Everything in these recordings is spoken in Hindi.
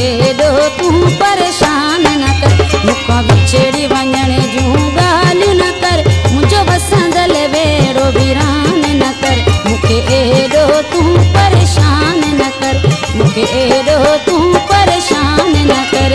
एडो तू परेशान न कर मुखा बिछड़ी वञण जूं ॻाल्हियूं न कर मुंहिंजो वसंदल वेड़ो वीरान न कर मूंखे एडो तू परेशान न कर मूंखे एडो तू परेशान न कर।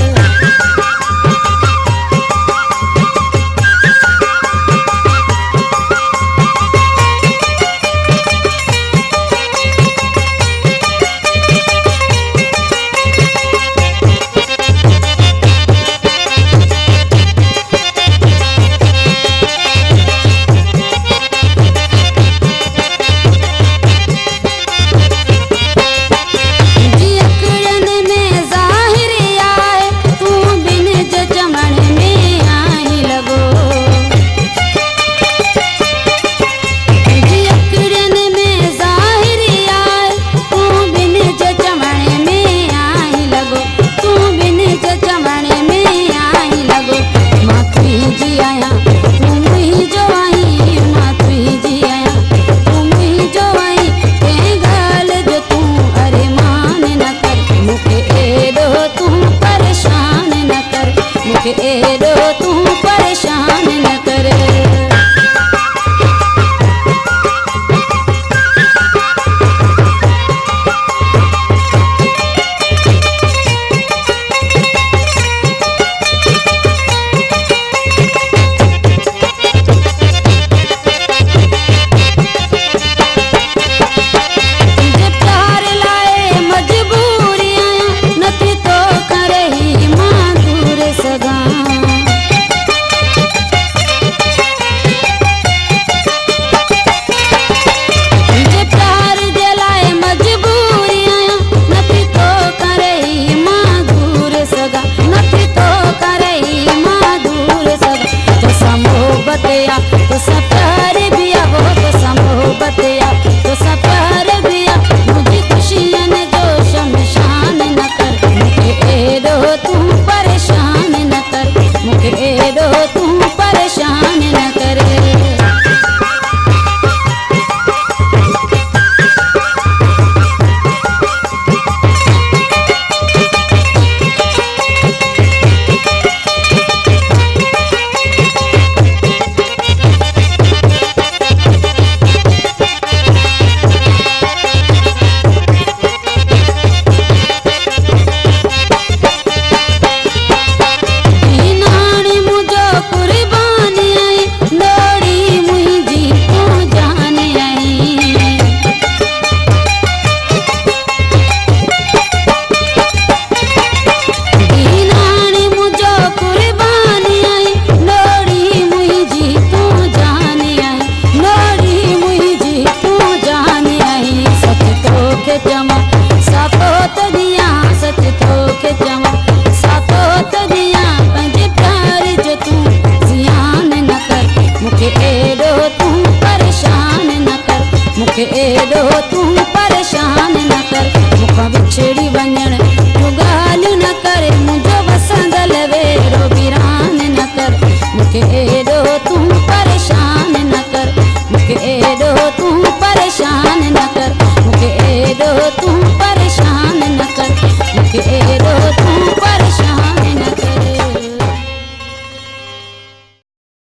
एडो तू परेशान न कर। तो सफर भी वो तो समोहबत या तो सफर भी मुझे खुशियन जो शमशान न कर मुझे एडो तू परेशान न कर मुझे एडो तू परेशान न कर। एडो तू परेशान न कर मुखा बिछड़ी वञण जूं ॻाल्हियूं न कर मुंहिंजो वसंदल वेड़ो वीरान न कर मूंखे एडो तू परेशान न कर मूंखे एडो तू परेशान न कर मूंखे एडो तू परेशान न कर मूंखे एडो